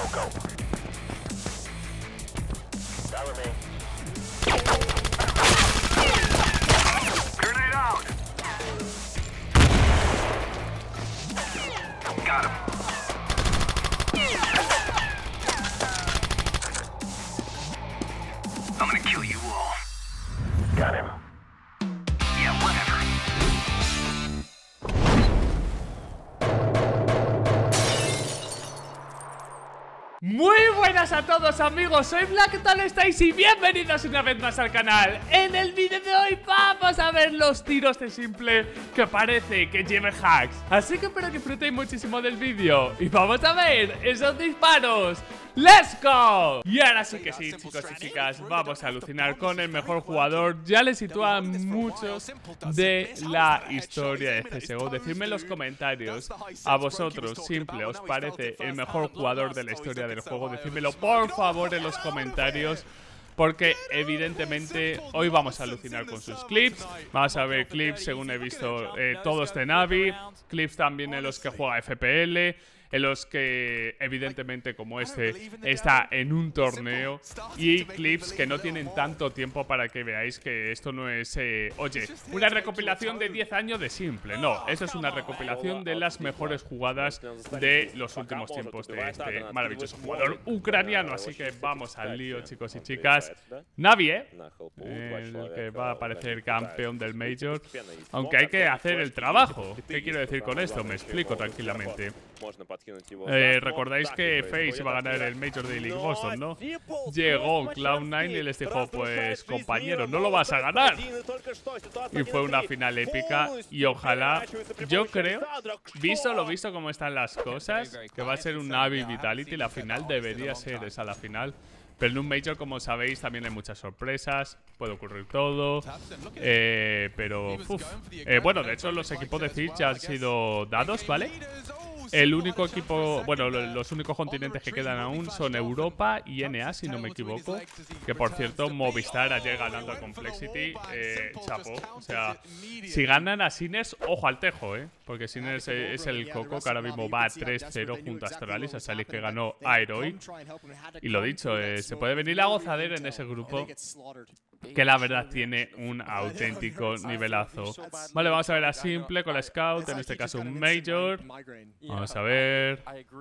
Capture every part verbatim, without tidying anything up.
Muy buenas a todos amigos, soy Black, ¿qué tal estáis? Y bienvenidos una vez más al canal. En el vídeo de hoy vamos a ver los tiros de simple que parece que lleve hacks. Así que espero que disfrutéis muchísimo del vídeo y vamos a ver esos disparos. ¡Let's go! Y ahora sí que sí, chicos y chicas, vamos a alucinar con el mejor jugador. Ya le sitúan muchos de la historia de C S G O. Decidme en los comentarios, a vosotros, simple, ¿os parece el mejor jugador de la historia del juego? Decídmelo por favor en los comentarios, porque evidentemente hoy vamos a alucinar con sus clips. Vamos a ver clips, según he visto, eh, todos de Navi. Clips también en los que juega F P L, en los que evidentemente como este está en un torneo, y clips que no tienen tanto tiempo para que veáis que esto no es, eh, oye, una recopilación de diez años de simple. No, esto es una recopilación de las mejores jugadas de los últimos tiempos de este maravilloso jugador ucraniano. Así que vamos al lío, chicos y chicas. Navi, ¿eh? El que va a aparecer campeón del Major. Aunque hay que hacer el trabajo. ¿Qué quiero decir con esto? Me explico tranquilamente. Eh, Recordáis que FaZe iba a ganar el Major de League Boston, ¿no? Llegó Cloud nine y les dijo, pues compañero, no lo vas a ganar. Y fue una final épica. Y ojalá, yo creo, visto lo visto como están las cosas, que va a ser un Navi Vitality. La final debería ser esa la final. Pero en un Major, como sabéis, también hay muchas sorpresas. Puede ocurrir todo. Eh, pero, uf. Eh, bueno, de hecho los equipos de Siege ya han sido dados, ¿vale? El único equipo, bueno, los únicos continentes que quedan aún son Europa y N A, si no me equivoco. Que por cierto, Movistar ayer ganando a Complexity, eh, chapo. O sea, si ganan a Sinners, ojo al tejo, eh. Porque Sinners es el coco que ahora mismo va a tres cero junto a Astralis, a Astralis que ganó a Heroic. Y lo dicho, eh, se puede venir la gozadera en ese grupo, que la verdad tiene un auténtico nivelazo. Vale, vamos a ver a simple con la Scout, en este caso un Major. Vamos a ver.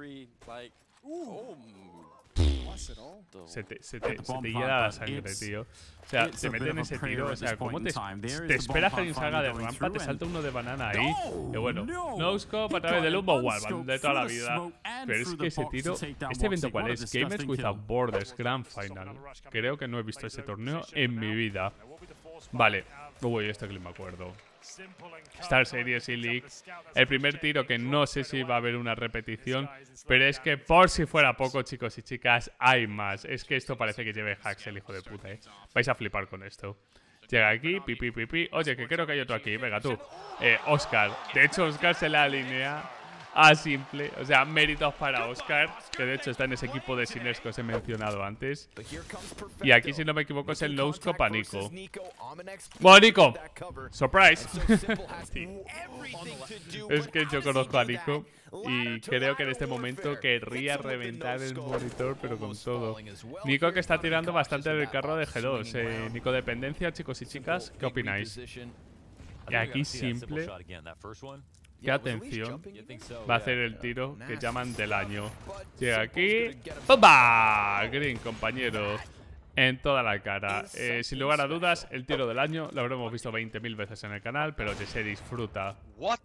Se te, se te, se te hiela la sangre, tío. O sea, te meten ese tiro. O sea, ¿cómo te, te esperas que alguien salga de rampa? Te salta uno de banana ahí. Y bueno, no scope a través del humo wallbang de toda la vida. Pero es que ese tiro. ¿Este evento cuál es? Gamers Without Borders Grand Final. Creo que no he visto ese torneo en mi vida. Vale. Uy, este clip me acuerdo. Star Series y League. El primer tiro, que no sé si va a haber una repetición, pero es que por si fuera poco, chicos y chicas, hay más. Es que esto parece que lleve hacks el hijo de puta, eh. Vais a flipar con esto. Llega aquí, pipi, pipi. Oye, que creo que hay otro aquí. Venga, tú. Eh, Oscar. De hecho, Oscar se la alinea a simple. O sea, méritos para Oscar, que de hecho está en ese equipo de Sinners que os he mencionado antes. Y aquí, si no me equivoco, es el no-scope a Nico. Bueno, Nico, surprise. Sí. Es que yo conozco a Nico y creo que en este momento querría reventar el monitor, pero con todo. Nico, que está tirando bastante del carro de G dos. Eh, Nico dependencia, chicos y chicas, ¿qué opináis? Y aquí simple. Qué atención. Va a hacer el tiro que llaman del año. Llega aquí. ¡Pumba! Green, compañero. En toda la cara. Eh, sin lugar a dudas, el tiro del año lo habremos visto veinte mil veces en el canal, pero que se disfruta.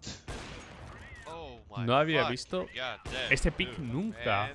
No había visto este pick nunca.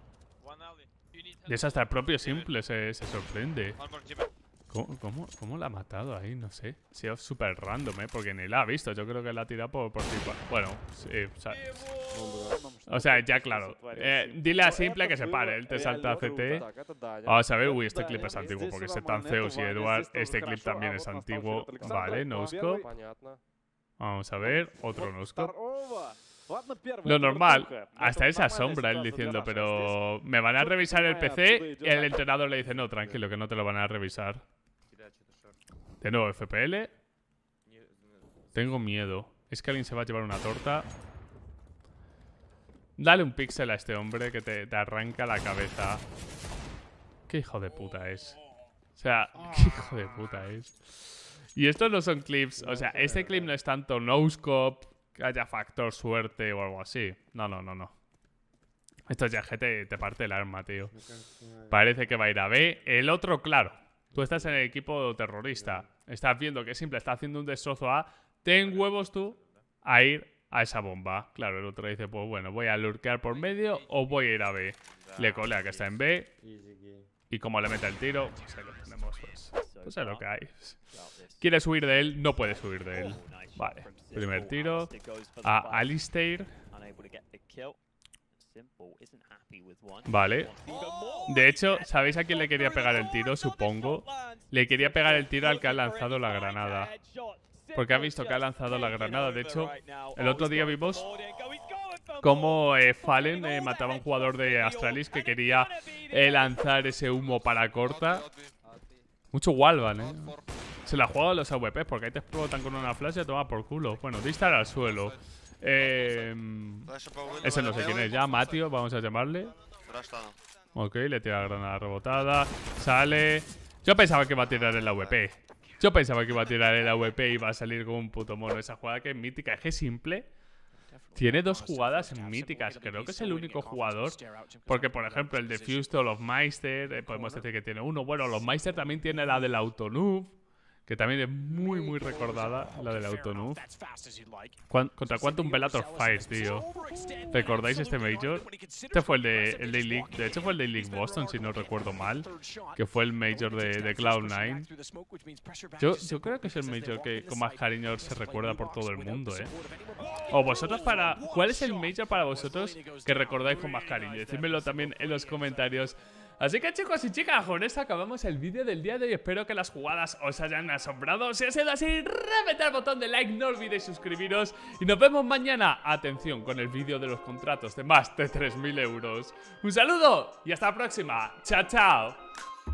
De eso hasta el propio simple se, se sorprende. ¿Cómo, cómo, ¿Cómo la ha matado ahí? No sé. Ha sido súper random, ¿eh? Porque ni la ha visto. Yo creo que la ha tirado por, por tipo. Bueno, sí, o sea, o sea, ya claro. Eh, dile a simple que se pare. Él te salta a C T. Vamos a ver. Uy, este clip es antiguo. Porque este tan Zeus y Eduard. Este clip también es antiguo. Vale, no scope. Vamos a ver. Otro no scope. Lo normal, hasta esa sombra él diciendo, pero me van a revisar el P C, y el entrenador le dice, no, tranquilo, que no te lo van a revisar. De nuevo F P L. Tengo miedo. Es que alguien se va a llevar una torta. Dale un píxel a este hombre que te, te arranca la cabeza. Qué hijo de puta es. O sea, qué hijo de puta es. Y estos no son clips. O sea, este clip no es tanto no-scope, que haya factor suerte o algo así. No, no, no, no. Esto ya que te, te parte el arma, tío. Parece que va a ir a B. El otro, claro. Tú estás en el equipo terrorista. Estás viendo que Simple está haciendo un destrozo A. Ten huevos tú a ir a esa bomba. Claro, el otro dice, pues bueno, voy a lurkear por medio o voy a ir a B. Le colea que está en B. Y como le mete el tiro, pues ahí lo tenemos, pues. Pues es lo que hay. ¿Quieres huir de él? No puedes huir de él. Vale. Primer tiro. A Alistair. Vale. De hecho, ¿sabéis a quién le quería pegar el tiro? Supongo. Le quería pegar el tiro al que ha lanzado la granada. Porque ha visto que ha lanzado la granada. De hecho, el otro día vimos cómo eh, Fallen eh, mataba a un jugador de Astralis que quería eh, lanzar ese humo para corta. Mucho wallbang, eh. Se la juega a los A W P porque ahí te explotan con una flash y te toma por culo. Bueno, distar al suelo. Eh, ese no sé quién es ya, Matio, vamos a llamarle. Ok, le tira la granada rebotada. Sale. Yo pensaba que iba a tirar el A W P. Yo pensaba que iba a tirar el A W P y iba a salir con un puto mono. Esa jugada que es mítica, es que Simple tiene dos jugadas míticas. Creo que es el único jugador. Porque, por ejemplo, el Defused o los Meister, eh, podemos decir que tiene uno. Bueno, los Meister también tiene la del Autonoob, que también es muy, muy recordada, la del Autonoob. Contra Quantum Bellator Fires, tío. ¿Recordáis este Major? Este fue el de, el de League. De hecho, fue el de League Boston, si no recuerdo mal. Que fue el Major de, de Cloud nine. Yo, yo creo que es el Major que con más cariño se recuerda por todo el mundo, ¿eh? O vosotros para... ¿Cuál es el Major para vosotros que recordáis con más cariño? Decídmelo también en los comentarios. Así que chicos y chicas, con esto acabamos el vídeo del día de hoy. Espero que las jugadas os hayan asombrado. Si ha sido así, reventad el botón de like, no olvidéis suscribiros. Y nos vemos mañana, atención, con el vídeo de los contratos de más de tres mil euros. Un saludo y hasta la próxima. Chao, chao.